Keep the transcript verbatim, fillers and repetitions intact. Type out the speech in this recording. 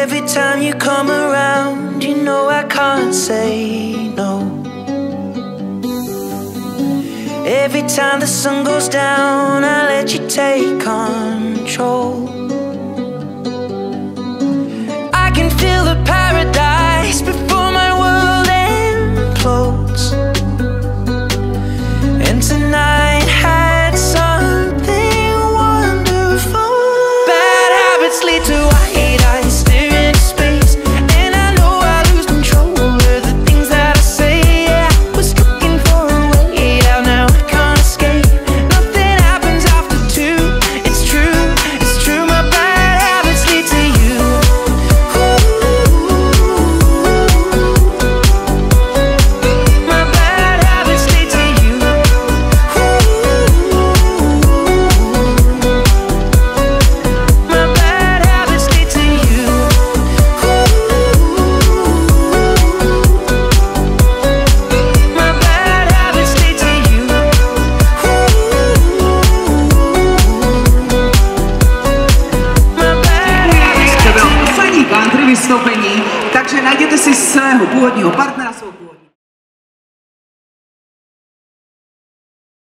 Every time you come around, you know I can't say no. Every time the sun goes down, I let you take control. I can feel the paradise before my world implodes. And tonight had something wonderful. Bad habits lead to white eyes staring into space, and I know I lose control of the things that I say. Yeah, I was looking for a way out, now I can't escape. Nothing happens after two, it's true, it's true. My bad habits lead to you. My bad habits lead to you. My bad habits lead to you. My bad habits lead to you. My bad habits To bylo poslední country vystoupení, takže najděte si svého původního partnera, svou